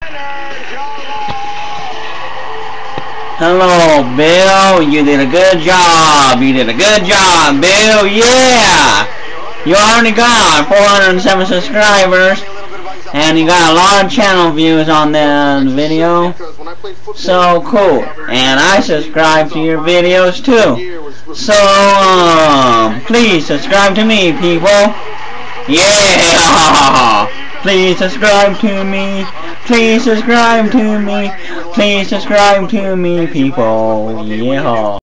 Hello, Bill. You did a good job. You did a good job, Bill. Yeah. You already got 407 subscribers. And you got a lot of channel views on the video. So cool. And I subscribe to your videos too. So, please subscribe to me, people. Yeah. Please subscribe to me. Please subscribe to me. Please subscribe to me, people. Yeah.